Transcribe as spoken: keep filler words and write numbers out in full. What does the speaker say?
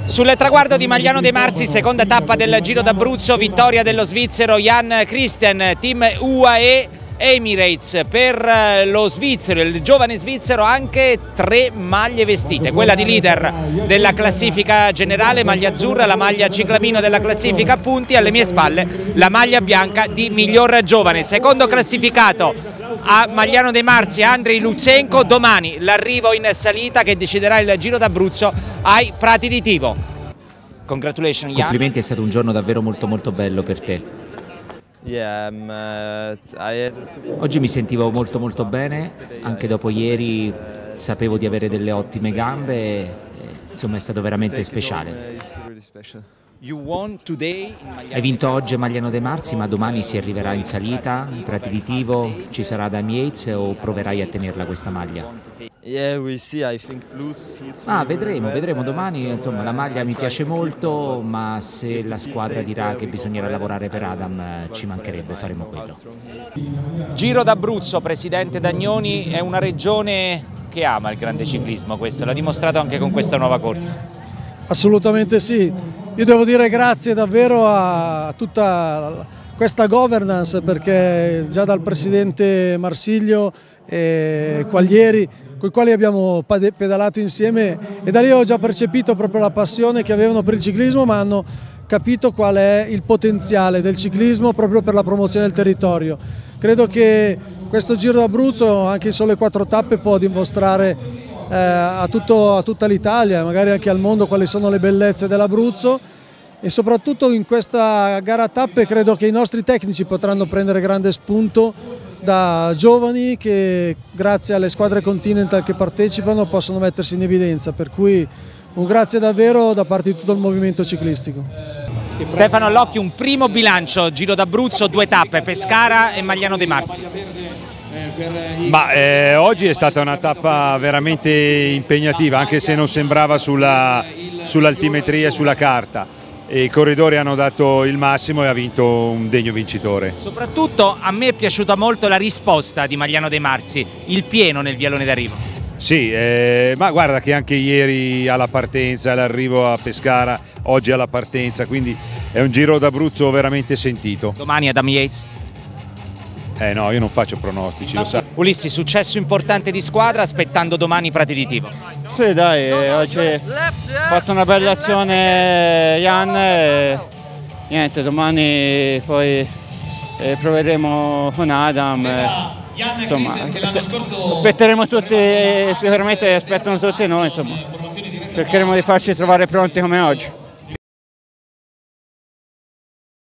Sul traguardo di Magliano De Marsi, seconda tappa del Giro d'Abruzzo, vittoria dello svizzero Jan Christian, team U A E Emirates. Per lo svizzero, il giovane svizzero, anche tre maglie vestite, quella di leader della classifica generale, maglia azzurra, la maglia ciclamino della classifica a punti, alle mie spalle la maglia bianca di miglior giovane. Secondo classificato a Magliano De Marsi Andrei Lutsenko, domani l'arrivo in salita che deciderà il Giro d'Abruzzo ai Prati di Tivo. Congratulations Jan. Complimenti, è stato un giorno davvero molto molto bello per te. Yeah, um, uh, I had... Oggi mi sentivo molto molto bene, anche dopo ieri sapevo di avere delle ottime gambe, e, insomma è stato veramente speciale. Hai vinto oggi a Magliano De Marsi, ma domani si arriverà in salita, in Prati di Tivo, ci sarà Adam Yates o proverai a tenerla questa maglia? Yeah, we see. I think blues. Ah, vedremo, vedremo domani, insomma la maglia mi piace molto, ma se la squadra dirà che bisognerà lavorare per Adam ci mancherebbe, faremo quello. Giro d'Abruzzo, presidente Dagnoni, è una regione che ama il grande ciclismo, questo l'ha dimostrato anche con questa nuova corsa. Assolutamente sì, io devo dire grazie davvero a tutta questa governance, perché già dal presidente Marsiglio e Quaglieri, con i quali abbiamo pedalato insieme, e da lì ho già percepito proprio la passione che avevano per il ciclismo, ma hanno capito qual è il potenziale del ciclismo proprio per la promozione del territorio. Credo che questo Giro d'Abruzzo, anche in sole quattro tappe, può dimostrare eh, a, tutto, a tutta l'Italia, magari anche al mondo, quali sono le bellezze dell'Abruzzo, e soprattutto in questa gara a tappe credo che i nostri tecnici potranno prendere grande spunto da giovani che grazie alle squadre Continental che partecipano possono mettersi in evidenza, per cui un grazie davvero da parte di tutto il movimento ciclistico. Stefano Allocchi, un primo bilancio Giro d'Abruzzo, due tappe, Pescara e Magliano De Marsi. Ma, eh, oggi è stata una tappa veramente impegnativa, anche se non sembrava sulla, sull'altimetria e sulla carta. E i corridori hanno dato il massimo e ha vinto un degno vincitore. Soprattutto a me è piaciuta molto la risposta di Magliano De Marsi, il pieno nel vialone d'arrivo. Sì, eh, ma guarda che anche ieri alla partenza, all'arrivo a Pescara, oggi alla partenza, quindi è un Giro d'Abruzzo veramente sentito. Domani Adam Yates? Eh no, io non faccio pronostici, lo sa. Ulissi, successo importante di squadra, aspettando domani Prati di Tivo. Sì dai, oggi ha fatto una bella azione Jan, e niente, domani poi eh, proveremo con Adam, eh, insomma aspetteremo tutti, sicuramente aspettano tutti noi, insomma cercheremo di farci trovare pronti come oggi.